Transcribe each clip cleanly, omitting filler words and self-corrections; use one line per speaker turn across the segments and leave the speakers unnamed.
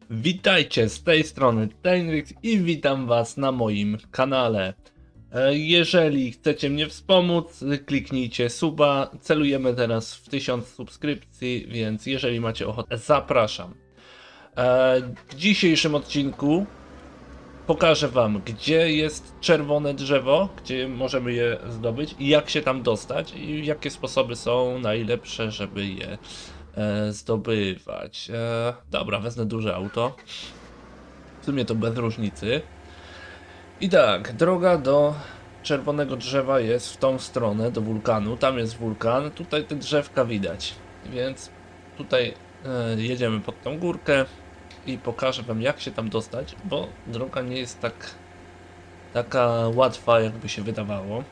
Witajcie, z tej strony Tenrix i witam was na moim kanale. Jeżeli chcecie mnie wspomóc, kliknijcie suba. Celujemy teraz w 1000 subskrypcji, więc jeżeli macie ochotę, zapraszam. W dzisiejszym odcinku pokażę wam, gdzie jest czerwone drzewo, gdzie możemy je zdobyć i jak się tam dostać i jakie sposoby są najlepsze, żeby je zdobywać. Dobra, wezmę duże auto. W sumie to bez różnicy. I tak, droga do czerwonego drzewa jest w tą stronę, do wulkanu. Tam jest wulkan, tutaj te drzewka widać. Więc tutaj jedziemy pod tą górkę i pokażę wam, jak się tam dostać, bo droga nie jest taka łatwa, jakby się wydawało.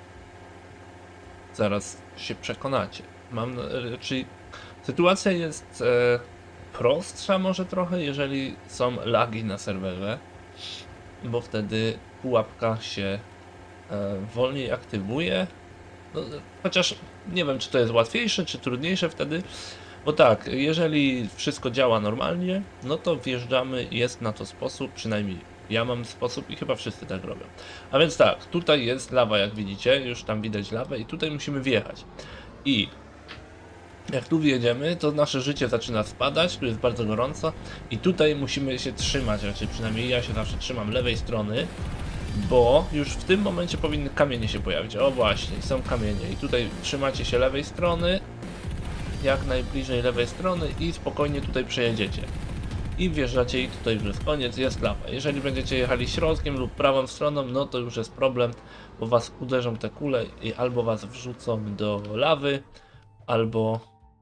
Zaraz się przekonacie. Czyli sytuacja jest prostsza może trochę, jeżeli są lagi na serwerze, bo wtedy pułapka się wolniej aktywuje. No, chociaż nie wiem, czy to jest łatwiejsze, czy trudniejsze wtedy, bo tak, jeżeli wszystko działa normalnie, no to wjeżdżamy, jest na to sposób, przynajmniej ja mam sposób i chyba wszyscy tak robią. A więc tak, tutaj jest lawa, jak widzicie, już tam widać lawę i tutaj musimy wjechać. I jak tu wjedziemy, to nasze życie zaczyna spadać, tu jest bardzo gorąco i tutaj musimy się trzymać, raczej przynajmniej ja się zawsze trzymam lewej strony, bo już w tym momencie powinny kamienie się pojawić. O właśnie, są kamienie i tutaj trzymacie się lewej strony, jak najbliżej lewej strony i spokojnie tutaj przejedziecie. I wjeżdżacie i tutaj już jest koniec, jest lawa. Jeżeli będziecie jechali środkiem lub prawą stroną, no to już jest problem, bo was uderzą te kule i albo was wrzucą do lawy, albo...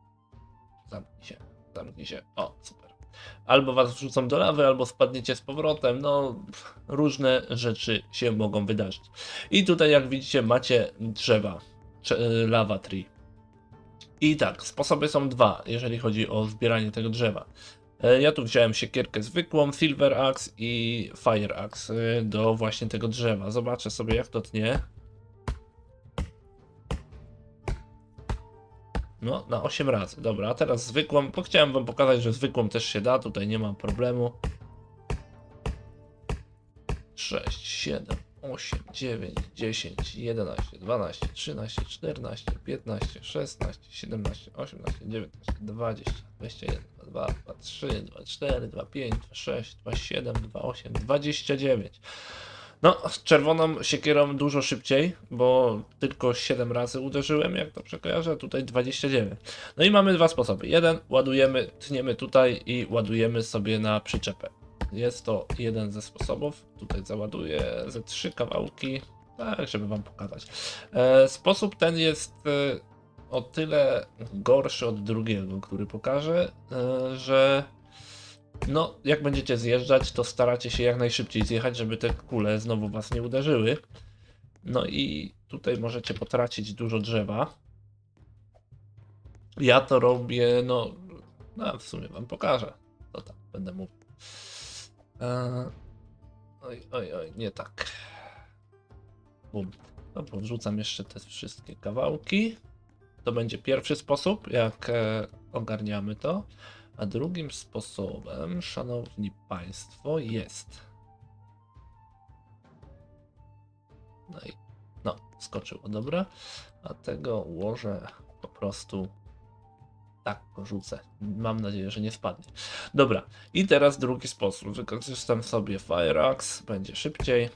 Zamknij się. O, super. Albo was wrzucą do lawy, albo spadniecie z powrotem. No, różne rzeczy się mogą wydarzyć. I tutaj, jak widzicie, macie drzewa. Lava tree. I tak, sposoby są dwa, jeżeli chodzi o zbieranie tego drzewa. Ja tu wziąłem siekierkę zwykłą, Silver Axe i Fire Axe do właśnie tego drzewa. Zobaczę sobie, jak to tnie. No, na 8 razy. Dobra, a teraz zwykłą, bo chciałem wam pokazać, że zwykłą też się da, tutaj nie ma problemu. 6, 7, 8, 9, 10, 11, 12, 13, 14, 15, 16, 17, 18, 19, 20, 21, 22, 23, 24, 25, 26, 27, 28, 29. No, z czerwoną siekierą dużo szybciej, bo tylko 7 razy uderzyłem, jak to przekojarzę, a tutaj 29. No i mamy dwa sposoby. Jeden, ładujemy, tniemy tutaj i ładujemy sobie na przyczepę. Jest to jeden ze sposobów. Tutaj załaduję ze 3 kawałki, tak, żeby wam pokazać. Sposób ten jest o tyle gorszy od drugiego, który pokażę, że no, jak będziecie zjeżdżać, to staracie się jak najszybciej zjechać, żeby te kule znowu was nie uderzyły. No i tutaj możecie potracić dużo drzewa. Ja to robię, no w sumie wam pokażę. To tak, będę mówił. Oj, nie tak. Bum. Dobra, wrzucam jeszcze te wszystkie kawałki. To będzie pierwszy sposób, jak ogarniamy to. A drugim sposobem, szanowni państwo, jest... No, skoczyło, dobra. A tego ułożę po prostu... Tak, go rzucę. Mam nadzieję, że nie spadnie. Dobra, i teraz drugi sposób. Wykorzystam sobie Fire Axe, będzie szybciej.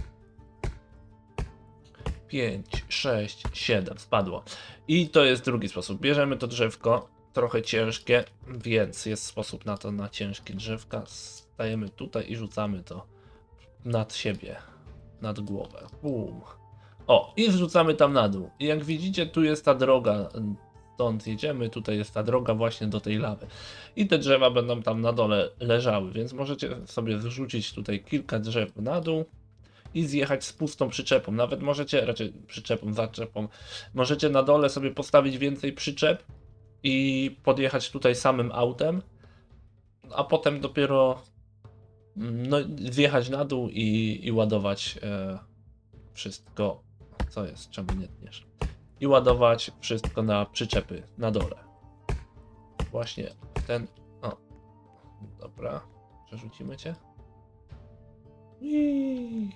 5, 6, 7, spadło. I to jest drugi sposób. Bierzemy to drzewko, trochę ciężkie, więc jest sposób na to, na ciężkie drzewka. Stajemy tutaj i rzucamy to nad siebie, nad głowę. Bum. O, i wrzucamy tam na dół. I jak widzicie, tu jest ta droga. Stąd jedziemy, tutaj jest ta droga właśnie do tej lawy. I te drzewa będą tam na dole leżały, więc możecie sobie zrzucić tutaj kilka drzew na dół i zjechać z pustą przyczepą. Nawet możecie, raczej przyczepą, zaczepą, możecie na dole sobie postawić więcej przyczep i podjechać tutaj samym autem, a potem dopiero no, zjechać na dół i ładować wszystko. Co jest? Czemu nie tniesz? I ładować wszystko na przyczepy na dole. Właśnie ten... O, dobra. Przerzucimy cię. Iii.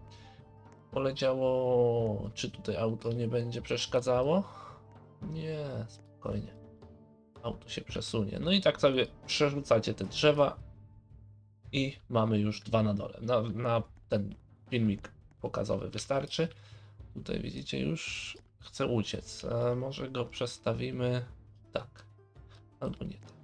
Poleciało. Czy tutaj auto nie będzie przeszkadzało? Nie, spokojnie. Auto się przesunie. No i tak sobie przerzucacie te drzewa i mamy już 2 na dole. Na ten filmik pokazowy wystarczy. Tutaj widzicie, już chce uciec. A może go przestawimy tak. Albo nie tak.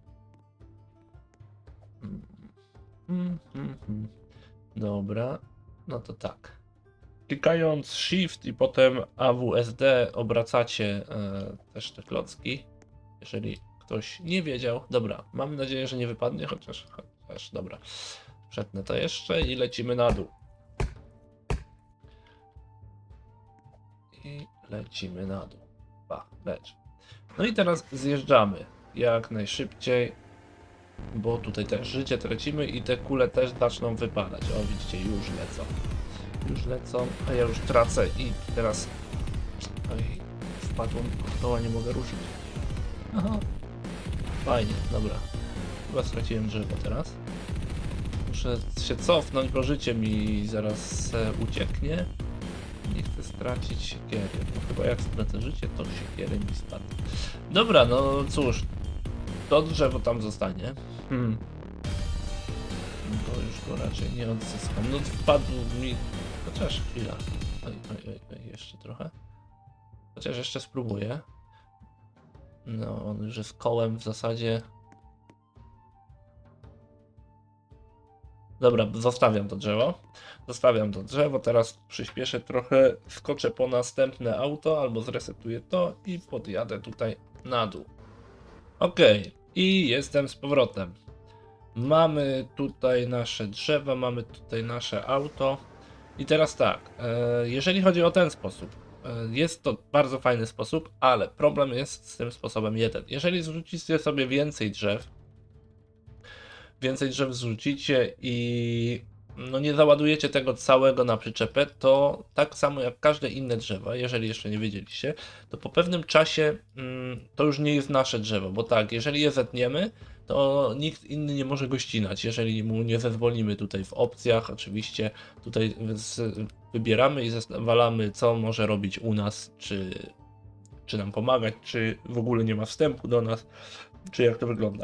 Dobra, no to tak. Klikając Shift i potem AWSD obracacie też te klocki. Jeżeli ktoś nie wiedział. Dobra, mam nadzieję, że nie wypadnie, chociaż dobra. Przetnę to jeszcze i lecimy na dół. I lecimy na dół. Lecz. No i teraz zjeżdżamy jak najszybciej, bo tutaj też życie tracimy i te kule też zaczną wypadać. O, widzicie, już lecą. Już lecą, a ja już tracę i teraz... Oj, wpadłem od koła, nie mogę ruszyć. Aha. Fajnie, dobra. Chyba straciłem drzewo teraz. Muszę się cofnąć, bo życie mi zaraz ucieknie. Nie chcę stracić siekiery, bo chyba jak stracę życie, to siekiery mi spadną. Dobra, no cóż. To drzewo tam zostanie. Bo już go raczej nie odzyskam. No wpadł mi... Chociaż chwila. Oj, jeszcze trochę. Chociaż jeszcze spróbuję. No, on już jest kołem w zasadzie. Dobra, zostawiam to drzewo. Zostawiam to drzewo, teraz przyspieszę trochę, skoczę po następne auto, albo zresetuję to i podjadę tutaj na dół. Ok, i jestem z powrotem. Mamy tutaj nasze drzewa, mamy tutaj nasze auto. I teraz tak, jeżeli chodzi o ten sposób, jest to bardzo fajny sposób, ale problem jest z tym sposobem jeden. Jeżeli zrzucicie sobie więcej drzew zrzucicie i no nie załadujecie tego całego na przyczepę, to tak samo jak każde inne drzewa, jeżeli jeszcze nie wiedzieliście, to po pewnym czasie to już nie jest nasze drzewo, bo tak, jeżeli je zetniemy, to nikt inny nie może go ścinać, jeżeli mu nie zezwolimy tutaj w opcjach, oczywiście tutaj wybieramy i zezwalamy, co może robić u nas, czy nam pomagać, czy w ogóle nie ma wstępu do nas, czy jak to wygląda.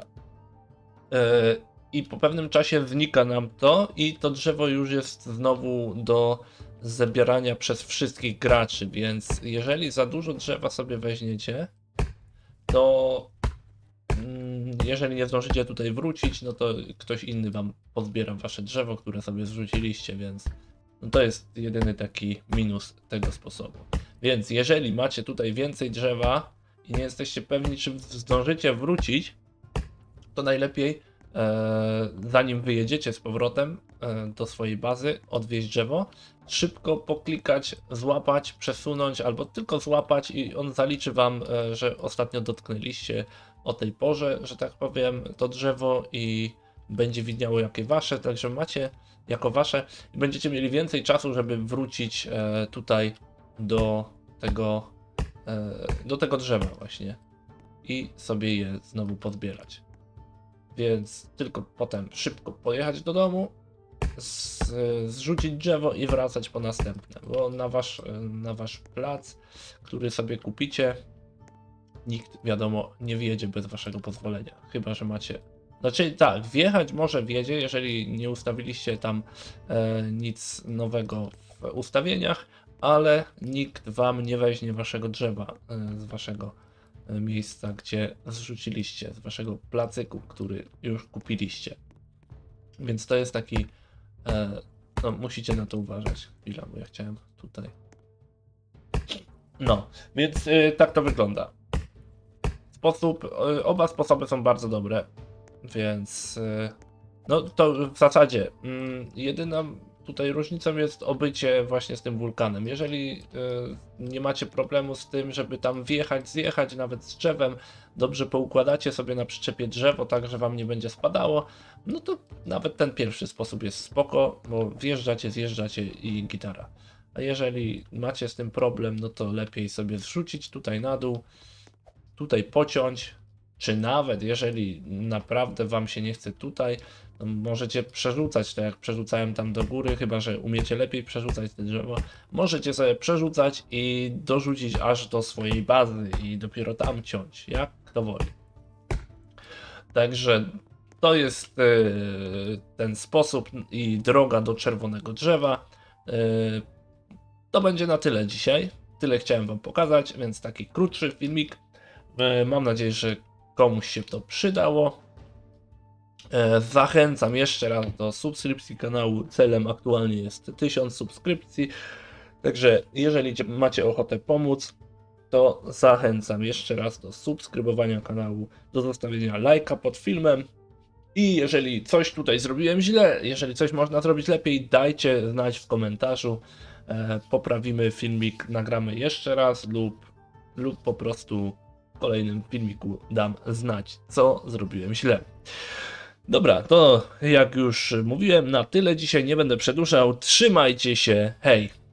I po pewnym czasie znika nam to i to drzewo już jest znowu do zabierania przez wszystkich graczy, więc jeżeli za dużo drzewa sobie weźmiecie, to jeżeli nie zdążycie tutaj wrócić, no to ktoś inny wam pozbiera wasze drzewo, które sobie zrzuciliście, więc no to jest jedyny taki minus tego sposobu. Więc jeżeli macie tutaj więcej drzewa i nie jesteście pewni, czy zdążycie wrócić, to najlepiej zanim wyjedziecie z powrotem do swojej bazy, odwieźć drzewo, szybko poklikać, złapać, przesunąć albo tylko złapać i on zaliczy wam, że ostatnio dotknęliście o tej porze, że tak powiem, to drzewo i będzie widniało jakie wasze, także macie jako wasze i będziecie mieli więcej czasu, żeby wrócić tutaj do tego drzewa właśnie i sobie je znowu pozbierać. Więc tylko potem szybko pojechać do domu, zrzucić drzewo i wracać po następne, bo na wasz plac, który sobie kupicie, nikt, wiadomo, nie wjedzie bez waszego pozwolenia, chyba że macie... Znaczy tak, wjechać może wjedzie, jeżeli nie ustawiliście tam nic nowego w ustawieniach, ale nikt wam nie weźmie waszego drzewa z waszego miejsca, gdzie zrzuciliście, z waszego placyku, który już kupiliście. Więc to jest taki, no musicie na to uważać. Chwila, bo ja chciałem tutaj. No, więc tak to wygląda. Oba sposoby są bardzo dobre, więc no to w zasadzie jedyną tutaj różnicą jest obycie właśnie z tym wulkanem. Jeżeli nie macie problemu z tym, żeby tam wjechać, zjechać, nawet z drzewem, dobrze poukładacie sobie na przyczepie drzewo, tak że wam nie będzie spadało, no to nawet ten pierwszy sposób jest spoko, bo wjeżdżacie, zjeżdżacie i gitara. A jeżeli macie z tym problem, no to lepiej sobie zrzucić tutaj na dół, tutaj pociąć czy nawet jeżeli naprawdę wam się nie chce tutaj, to możecie przerzucać, tak jak przerzucałem tam do góry, chyba że umiecie lepiej przerzucać te drzewo, możecie sobie przerzucać i dorzucić aż do swojej bazy i dopiero tam ciąć, jak kto woli. Także to jest ten sposób i droga do czerwonego drzewa. To będzie na tyle dzisiaj. Tyle chciałem wam pokazać, więc taki krótszy filmik. Mam nadzieję, że komuś się to przydało. Zachęcam jeszcze raz do subskrypcji kanału. Celem aktualnie jest 1000 subskrypcji. Także jeżeli macie ochotę pomóc, to zachęcam jeszcze raz do subskrybowania kanału, do zostawienia lajka pod filmem. I jeżeli coś tutaj zrobiłem źle, jeżeli coś można zrobić lepiej, dajcie znać w komentarzu. Poprawimy filmik, nagramy jeszcze raz lub po prostu w kolejnym filmiku dam znać, co zrobiłem źle. Dobra, to jak już mówiłem, na tyle dzisiaj, nie będę przedłużał. Trzymajcie się, hej!